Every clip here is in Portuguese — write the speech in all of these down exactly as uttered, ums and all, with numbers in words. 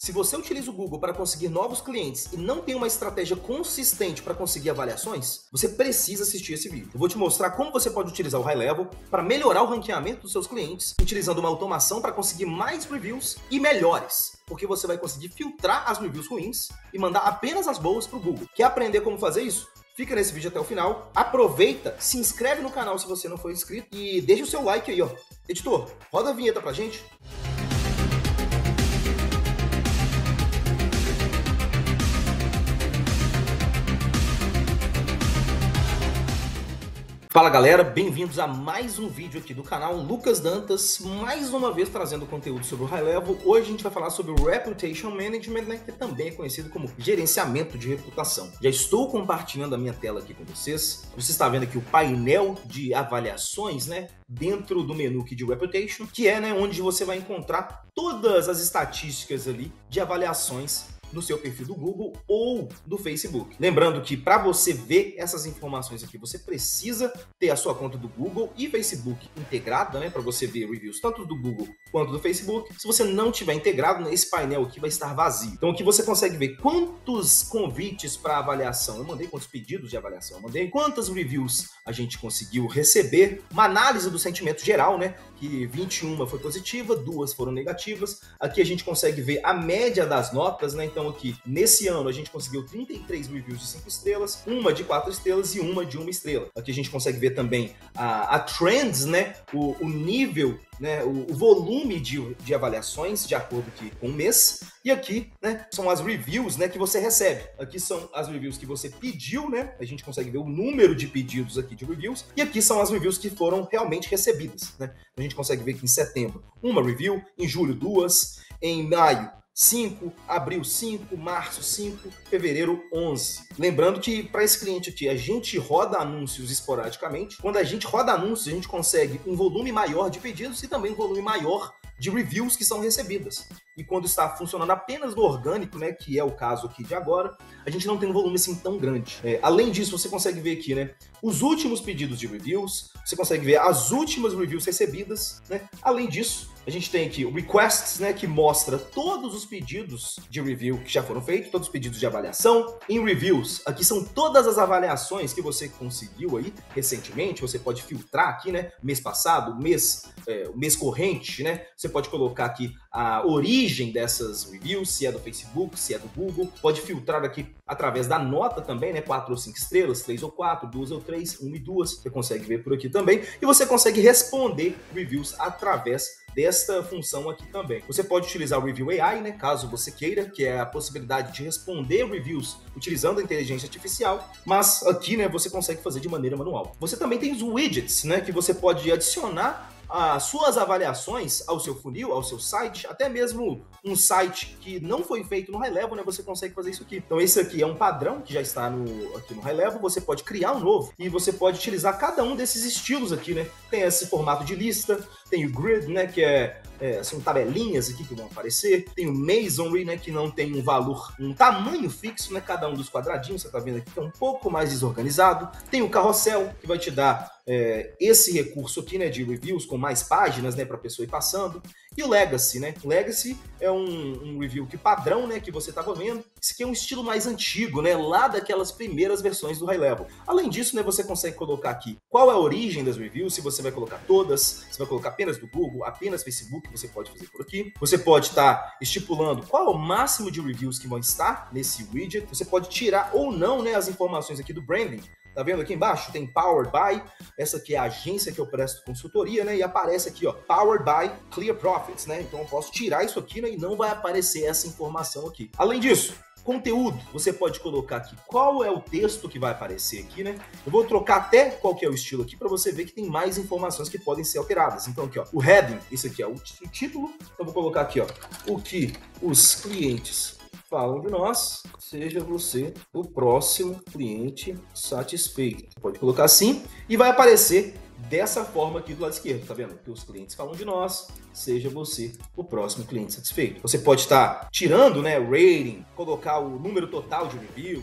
Se você utiliza o Google para conseguir novos clientes e não tem uma estratégia consistente para conseguir avaliações, você precisa assistir esse vídeo. Eu vou te mostrar como você pode utilizar o High Level para melhorar o ranqueamento dos seus clientes, utilizando uma automação para conseguir mais reviews e melhores, porque você vai conseguir filtrar as reviews ruins e mandar apenas as boas para o Google. Quer aprender como fazer isso? Fica nesse vídeo até o final, aproveita, se inscreve no canal se você não for inscrito e deixa o seu like aí, ó. Editor, roda a vinheta pra gente. Fala galera, bem-vindos a mais um vídeo aqui do canal Lucas Dantas, mais uma vez trazendo conteúdo sobre o High Level. Hoje a gente vai falar sobre o Reputation Management, né, que também é conhecido como gerenciamento de reputação. Já estou compartilhando a minha tela aqui com vocês. Você está vendo aqui o painel de avaliações, né, dentro do menu aqui de Reputation, que é, né, onde você vai encontrar todas as estatísticas ali de avaliações no seu perfil do Google ou do Facebook. Lembrando que para você ver essas informações aqui, você precisa ter a sua conta do Google e Facebook integrada, né, para você ver reviews tanto do Google quanto do Facebook. Se você não tiver integrado, esse painel aqui vai estar vazio. Então aqui você consegue ver quantos convites para avaliação eu mandei, quantos pedidos de avaliação eu mandei, quantas reviews a gente conseguiu receber, uma análise do sentimento geral, né, que vinte e uma foi positiva, duas foram negativas. Aqui a gente consegue ver a média das notas, né? Então aqui, nesse ano, a gente conseguiu trinta e três reviews de cinco estrelas, uma de quatro estrelas e uma de uma estrela. Aqui a gente consegue ver também a, a trends, né? O, o nível, né? O, o volume de, de avaliações de acordo aqui com o mês. E aqui, né, são as reviews, né, que você recebe. Aqui são as reviews que você pediu, né? A gente consegue ver o número de pedidos aqui de reviews. E aqui são as reviews que foram realmente recebidas, né? A gente consegue ver que em setembro, uma review, em julho, duas, em maio, cinco, abril cinco, março cinco, fevereiro onze. Lembrando que para esse cliente aqui a gente roda anúncios esporadicamente. Quando a gente roda anúncios, a gente consegue um volume maior de pedidos e também um volume maior de reviews que são recebidas. E quando está funcionando apenas no orgânico, né, que é o caso aqui de agora, a gente não tem um volume assim tão grande. É, além disso, você consegue ver aqui, né, os últimos pedidos de reviews, você consegue ver as últimas reviews recebidas, né? Além disso, a gente tem aqui o Requests, né, que mostra todos os pedidos de review que já foram feitos, todos os pedidos de avaliação. Em Reviews, aqui são todas as avaliações que você conseguiu aí recentemente. Você pode filtrar aqui, né, mês passado, mês, é, mês corrente, né? Você pode colocar aqui a origem dessas reviews, se é do Facebook, se é do Google. Pode filtrar aqui através da nota também, né, quatro ou cinco estrelas, três ou quatro, duas ou três, uma e duas. Você consegue ver por aqui também. E você consegue responder reviews através desta função aqui também. Você pode utilizar o Review A I, né, caso você queira, que é a possibilidade de responder reviews utilizando a inteligência artificial, mas aqui, né, você consegue fazer de maneira manual. Você também tem os widgets, né, que você pode adicionar as suas avaliações ao seu funil, ao seu site, até mesmo um site que não foi feito no High Level, né, você consegue fazer isso aqui. Então esse aqui é um padrão que já está no, aqui no High Level, você pode criar um novo e você pode utilizar cada um desses estilos aqui, né? Tem esse formato de lista, tem o grid, né, que é, é são tabelinhas aqui que vão aparecer, tem o masonry, né, que não tem um valor, um tamanho fixo, né, cada um dos quadradinhos, você tá vendo aqui que é um pouco mais desorganizado. Tem o carrossel, que vai te dar é, esse recurso aqui, né, de reviews com mais páginas, né, para a pessoa ir passando. E o Legacy, né? O Legacy é um, um review que padrão, né, que você estava vendo. Esse aqui é um estilo mais antigo, né, lá daquelas primeiras versões do High Level. Além disso, né, você consegue colocar aqui qual é a origem das reviews, se você vai colocar todas, se vai colocar apenas do Google, apenas Facebook, você pode fazer por aqui. Você pode estar estipulando qual é o máximo de reviews que vão estar nesse widget. Você pode tirar ou não, né, as informações aqui do branding. Tá vendo aqui embaixo? Tem Powered by, essa aqui é a agência que eu presto consultoria, né? E aparece aqui, ó, Powered by Clear Profits, né? Então eu posso tirar isso aqui, né? E não vai aparecer essa informação aqui. Além disso, conteúdo, você pode colocar aqui qual é o texto que vai aparecer aqui, né? Eu vou trocar até qual que é o estilo aqui para você ver que tem mais informações que podem ser alteradas. Então aqui, ó, o heading, isso aqui é o título. Eu vou colocar aqui, ó, o que os clientes falam de nós, seja você o próximo cliente satisfeito. Pode colocar assim e vai aparecer dessa forma aqui do lado esquerdo, tá vendo? Que os clientes falam de nós, seja você o próximo cliente satisfeito. Você pode estar tirando, né, rating, colocar o número total de reviews,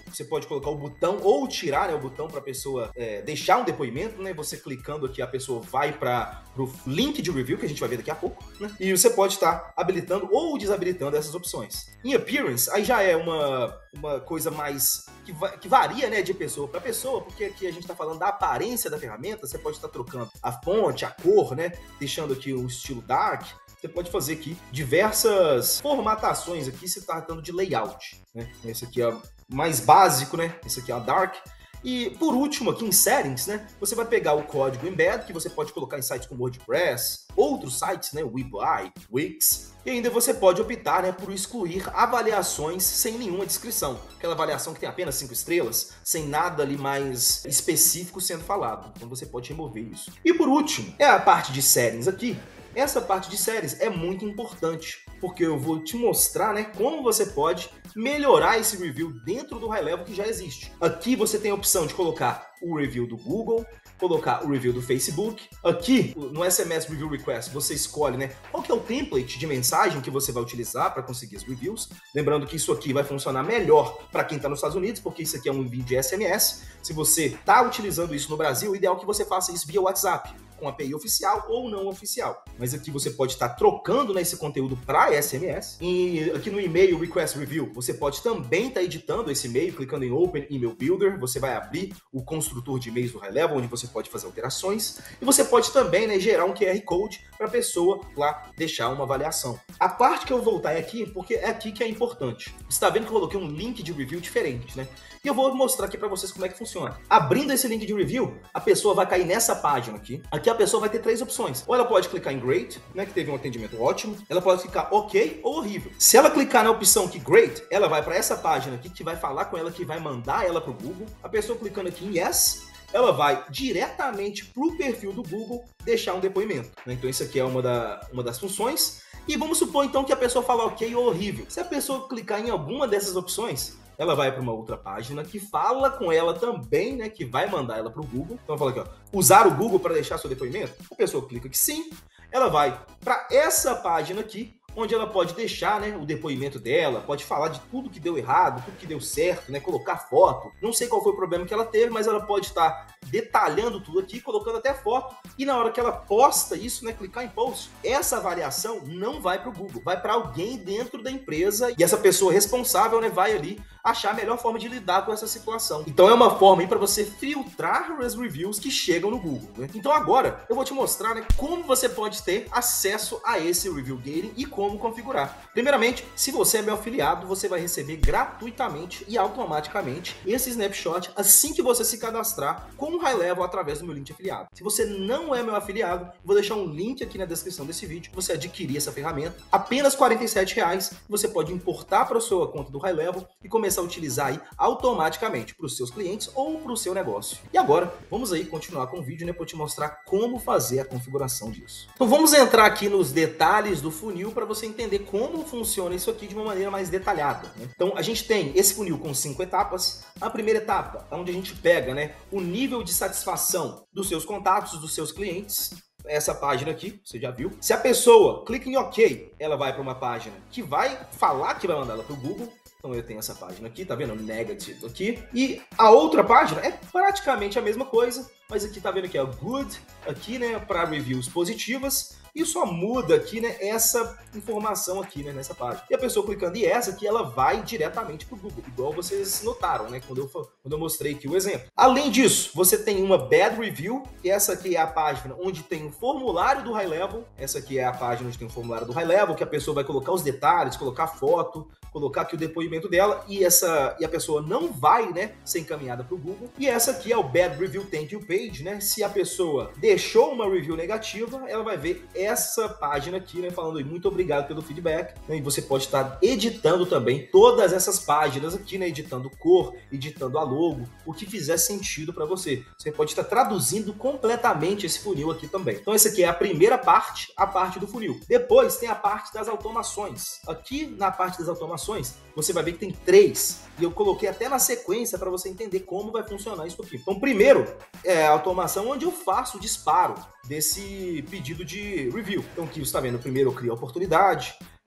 você pode colocar o botão ou tirar, né, o botão para a pessoa é, deixar um depoimento, né? Você clicando aqui, a pessoa vai para o link de review, que a gente vai ver daqui a pouco, né? E você pode estar habilitando ou desabilitando essas opções. Em Appearance, aí já é uma, uma coisa mais que, va que varia, né, de pessoa para pessoa, porque aqui a gente está falando da aparência da ferramenta. Você pode estar trocando a fonte, a cor, né? Deixando aqui o estilo dark. Você pode fazer aqui diversas formatações aqui, se tratando de layout, né? Esse aqui é mais básico, né? Esse aqui é a Dark. E por último aqui em Settings, né? Você vai pegar o código embed, que você pode colocar em sites como WordPress, outros sites, né? Weebly, Wix. E ainda você pode optar, né, por excluir avaliações sem nenhuma descrição. Aquela avaliação que tem apenas cinco estrelas, sem nada ali mais específico sendo falado. Então você pode remover isso. E por último, é a parte de Settings aqui. Essa parte de séries é muito importante, porque eu vou te mostrar, né, como você pode melhorar esse review dentro do High Level que já existe. Aqui você tem a opção de colocar o review do Google, colocar o review do Facebook. Aqui, no S M S Review Request, você escolhe, né, qual que é o template de mensagem que você vai utilizar para conseguir as reviews. Lembrando que isso aqui vai funcionar melhor para quem está nos Estados Unidos, porque isso aqui é um envio de S M S. Se você está utilizando isso no Brasil, o ideal é que você faça isso via WhatsApp, com A P I oficial ou não oficial. Mas aqui você pode estar trocando nesse conteúdo para S M S. E aqui no e-mail Request Review, você pode também estar editando esse e-mail, clicando em Open Email Builder. Você vai abrir o construtor de e-mails do High Level, onde você pode fazer alterações. E você pode também, né, gerar um Q R Code para a pessoa lá deixar uma avaliação. A parte que eu vou voltar é aqui, porque é aqui que é importante. Você está vendo que eu coloquei um link de review diferente, né? E eu vou mostrar aqui para vocês como é que funciona. Abrindo esse link de review, a pessoa vai cair nessa página aqui. Aqui a pessoa vai ter três opções. Ou ela pode clicar em Great, né, que teve um atendimento ótimo. Ela pode clicar OK ou horrível. Se ela clicar na opção que Great, ela vai para essa página aqui, que vai falar com ela, que vai mandar ela para o Google. A pessoa clicando aqui em Yes, ela vai diretamente para o perfil do Google deixar um depoimento, né? Então isso aqui é uma, da, uma das funções. E vamos supor então que a pessoa fala OK ou horrível. Se a pessoa clicar em alguma dessas opções, ela vai para uma outra página que fala com ela também, né, que vai mandar ela para o Google. Então fala aqui, ó, usar o Google para deixar seu depoimento? A pessoa clica que sim, ela vai para essa página aqui, onde ela pode deixar, né, o depoimento dela, pode falar de tudo que deu errado, tudo que deu certo, né, colocar foto. Não sei qual foi o problema que ela teve, mas ela pode estar detalhando tudo aqui, colocando até foto. E na hora que ela posta isso, né, clicar em post, essa avaliação não vai para o Google, vai para alguém dentro da empresa, e essa pessoa responsável, né, vai ali achar a melhor forma de lidar com essa situação. Então é uma forma aí para você filtrar as reviews que chegam no Google, né? Então agora eu vou te mostrar, né, como você pode ter acesso a esse review gating e como configurar. Primeiramente, se você é meu afiliado, você vai receber gratuitamente e automaticamente esse snapshot assim que você se cadastrar com o High Level através do meu link de afiliado. Se você não é meu afiliado, vou deixar um link aqui na descrição desse vídeo para você adquirir essa ferramenta. Apenas quarenta e sete reais, você pode importar para a sua conta do High Level e começar a utilizar aí automaticamente para os seus clientes ou para o seu negócio. E agora, vamos aí continuar com o vídeo, né, para eu te mostrar como fazer a configuração disso. Então vamos entrar aqui nos detalhes do funil para você entender como funciona isso aqui de uma maneira mais detalhada, né? Então a gente tem esse funil com cinco etapas. A primeira etapa é onde a gente pega, né, o nível de satisfação dos seus contatos, dos seus clientes. Essa página aqui, você já viu. Se a pessoa clica em OK, ela vai para uma página que vai falar que vai mandar ela para o Google. Então eu tenho essa página aqui, tá vendo? Negative aqui. E a outra página é praticamente a mesma coisa, mas aqui tá vendo que é o good, aqui, né, para reviews positivas. E só muda aqui, né, essa informação aqui, né, nessa página. E a pessoa clicando em essa aqui, ela vai diretamente para o Google, igual vocês notaram, né, quando eu, quando eu mostrei aqui o exemplo. Além disso, você tem uma bad review, e essa aqui é a página onde tem um formulário do High Level. Essa aqui é a página onde tem um formulário do High Level, que a pessoa vai colocar os detalhes, colocar foto, colocar aqui o depoimento dela, e, essa, e a pessoa não vai, né, ser encaminhada para o Google. E essa aqui é o Bad Review Thank You Page, né? Se a pessoa deixou uma review negativa, ela vai ver essa página aqui, né, falando aí, muito obrigado pelo feedback, né? E você pode estar editando também todas essas páginas aqui, né, editando cor, editando a logo, o que fizer sentido para você. Você pode estar traduzindo completamente esse funil aqui também. Então essa aqui é a primeira parte, a parte do funil. Depois tem a parte das automações. Aqui na parte das automações, você vai ver que tem três, e eu coloquei até na sequência para você entender como vai funcionar isso aqui. Então primeiro é a automação onde eu faço o disparo desse pedido de review. Então aqui você está vendo, primeiro eu crio a oportunidade,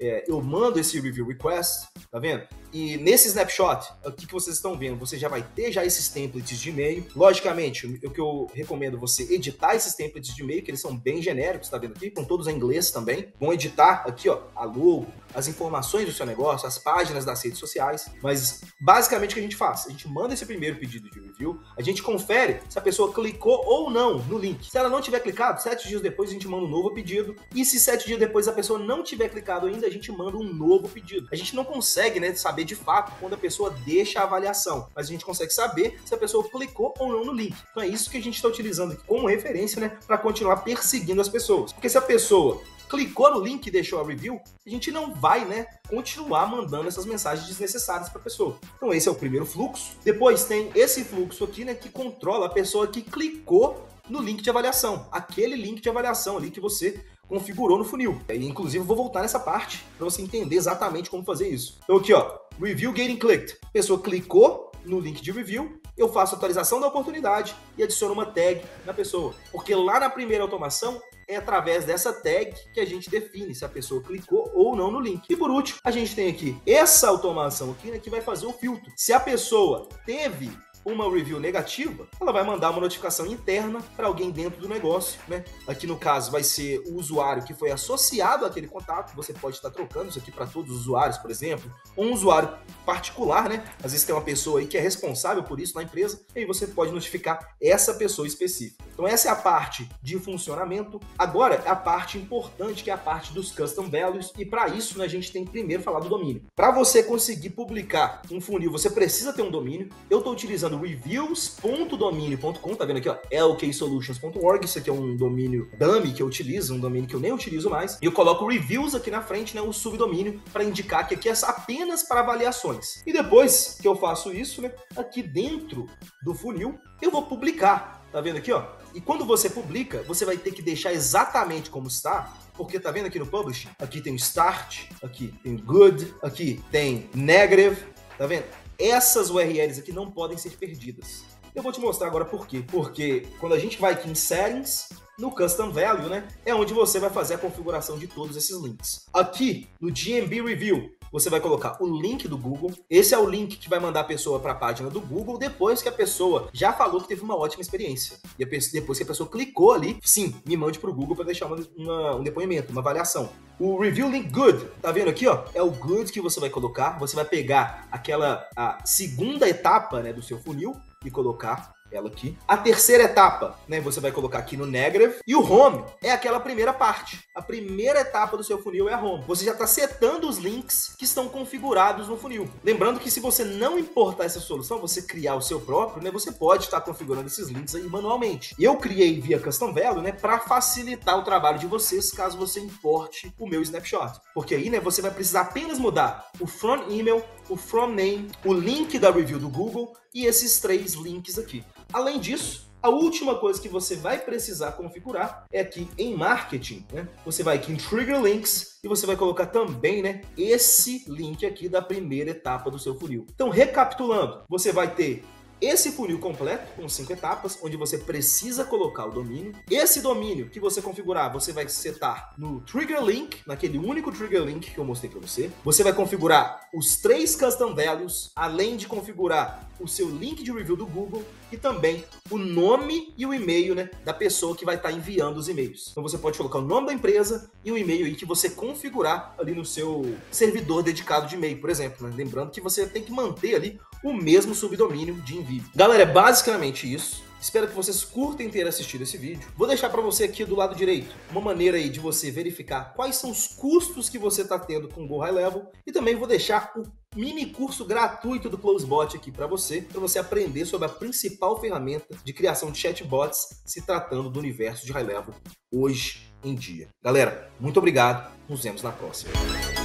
é, eu mando esse review request, tá vendo? E nesse snapshot, aqui que vocês estão vendo, você já vai ter já esses templates de e-mail. Logicamente, o que eu recomendo você editar esses templates de e-mail, que eles são bem genéricos, tá vendo aqui? São todos em inglês também. Vão editar aqui, ó, a logo, as informações do seu negócio, as páginas das redes sociais. Mas, basicamente, o que a gente faz? A gente manda esse primeiro pedido de review, a gente confere se a pessoa clicou ou não no link. Se ela não tiver clicado, sete dias depois a gente manda um novo pedido. E se sete dias depois a pessoa não tiver clicado ainda, a gente manda um novo pedido. A gente não consegue, né, saber de fato quando a pessoa deixa a avaliação, mas a gente consegue saber se a pessoa clicou ou não no link. Então é isso que a gente está utilizando aqui como referência, né, para continuar perseguindo as pessoas. Porque se a pessoa clicou no link e deixou a review, a gente não vai, né, continuar mandando essas mensagens desnecessárias para a pessoa. Então esse é o primeiro fluxo. Depois tem esse fluxo aqui, né, que controla a pessoa que clicou no link de avaliação, aquele link de avaliação ali que você configurou no funil. E, inclusive, eu vou voltar nessa parte para você entender exatamente como fazer isso. Então aqui, ó, review getting clicked. A pessoa clicou no link de review, eu faço a atualização da oportunidade e adiciono uma tag na pessoa. Porque lá na primeira automação, é através dessa tag que a gente define se a pessoa clicou ou não no link. E por último, a gente tem aqui essa automação aqui, né, que vai fazer o filtro. Se a pessoa teve uma review negativa, ela vai mandar uma notificação interna para alguém dentro do negócio, né? Aqui no caso vai ser o usuário que foi associado àquele contato. Você pode estar trocando isso aqui para todos os usuários, por exemplo, ou um usuário particular, né? Às vezes tem uma pessoa aí que é responsável por isso na empresa, e aí você pode notificar essa pessoa específica. Então essa é a parte de funcionamento. Agora é a parte importante, que é a parte dos custom values, e para isso, né, a gente tem que primeiro falar do domínio. Para você conseguir publicar um funil, você precisa ter um domínio. Eu estou utilizando reviews ponto domínio ponto com, tá vendo aqui, ó, L K solutions ponto org. Isso aqui é um domínio dummy que eu utilizo, um domínio que eu nem utilizo mais. E eu coloco reviews aqui na frente, né, o subdomínio, para indicar que aqui é apenas para avaliações. E depois que eu faço isso, né, aqui dentro do funil, eu vou publicar. Tá vendo aqui, ó? E quando você publica, você vai ter que deixar exatamente como está, porque tá vendo aqui no publish? Aqui tem o start, aqui tem good, aqui tem negative, tá vendo? Essas U R Ls aqui não podem ser perdidas. Eu vou te mostrar agora por quê. Porque quando a gente vai aqui em Settings, no Custom Value, né, é onde você vai fazer a configuração de todos esses links. Aqui no G M B Review, você vai colocar o link do Google. Esse é o link que vai mandar a pessoa para a página do Google depois que a pessoa já falou que teve uma ótima experiência. E depois que a pessoa clicou ali, sim, me mande para o Google para deixar uma, uma, um depoimento, uma avaliação. O Review Link Good, tá vendo aqui, ó? É o Good que você vai colocar. Você vai pegar aquela a segunda etapa, né, do seu funil e colocar ela aqui. A terceira etapa, né, você vai colocar aqui no Negative. E o Home é aquela primeira parte. A primeira etapa do seu funil é a Home. Você já está setando os links que estão configurados no funil. Lembrando que se você não importar essa solução, você criar o seu próprio, né, você pode estar configurando esses links aí manualmente. Eu criei via Custom Value, né, para facilitar o trabalho de vocês caso você importe o meu snapshot. Porque aí, né, você vai precisar apenas mudar o from email, o from name, o link da review do Google e esses três links aqui. Além disso, a última coisa que você vai precisar configurar é aqui em Marketing, né? Você vai aqui em Trigger Links e você vai colocar também, né, esse link aqui da primeira etapa do seu funil. Então, recapitulando, você vai ter esse funil completo, com cinco etapas, onde você precisa colocar o domínio. Esse domínio que você configurar, você vai setar no Trigger Link, naquele único Trigger Link que eu mostrei para você. Você vai configurar os três Custom Values, além de configurar o seu link de review do Google e também o nome e o e-mail, né, da pessoa que vai estar enviando os e-mails. Então você pode colocar o nome da empresa e o e-mail aí que você configurar ali no seu servidor dedicado de e-mail, por exemplo, né? Lembrando que você tem que manter ali o mesmo subdomínio de envio. Galera, é basicamente isso. Espero que vocês curtem ter assistido esse vídeo. Vou deixar para você aqui do lado direito uma maneira aí de você verificar quais são os custos que você está tendo com o Go High Level. E também vou deixar o mini curso gratuito do Closebot aqui para você, para você aprender sobre a principal ferramenta de criação de chatbots se tratando do universo de High Level hoje em dia. Galera, muito obrigado. Nos vemos na próxima.